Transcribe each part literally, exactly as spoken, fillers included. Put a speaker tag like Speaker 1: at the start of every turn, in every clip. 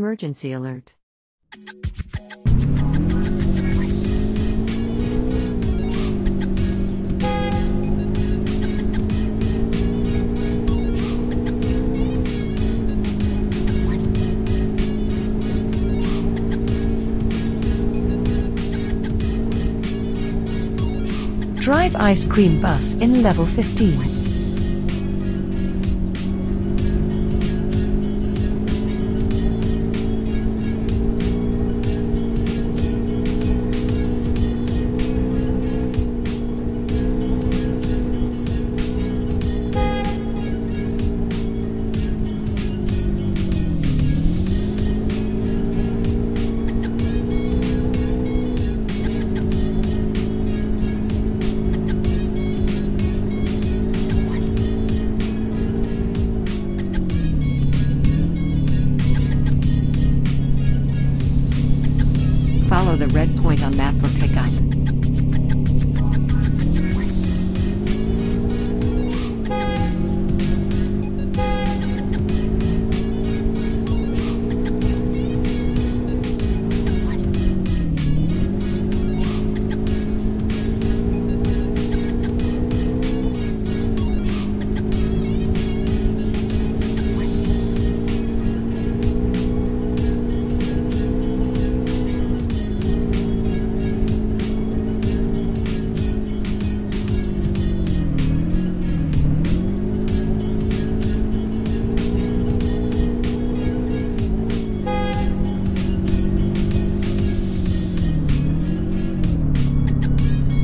Speaker 1: Emergency alert.
Speaker 2: Drive ice cream bus in level fifteen.
Speaker 1: Follow the red point on map for pickup.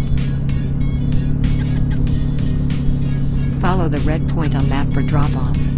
Speaker 1: Follow the red point on map for drop-off.